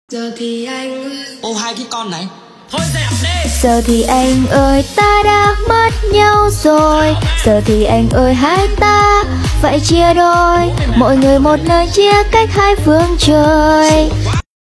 Giờ thì anh ơi. Ô hai cái con này. Thôi dẹp đi. Giờ thì anh ơi ta đã mất nhau rồi. Giờ thì anh ơi hai ta phải chia đôi. Mỗi người một nơi chia cách hai phương trời.